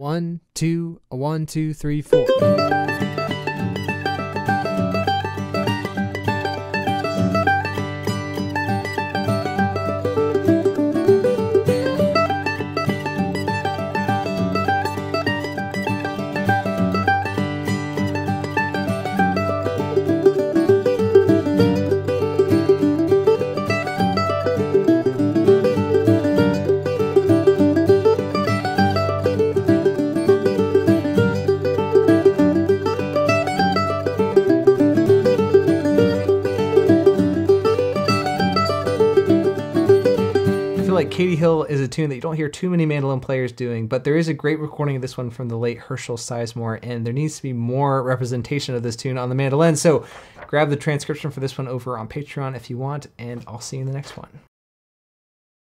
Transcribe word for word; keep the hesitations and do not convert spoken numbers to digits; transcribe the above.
One, two, a one, two, three, four. Like Katy Hill is a tune that you don't hear too many mandolin players doing, but there is a great recording of this one from the late Herschel Sizemore, and there needs to be more representation of this tune on the mandolin. So grab the transcription for this one over on Patreon if you want, and I'll see you in the next one.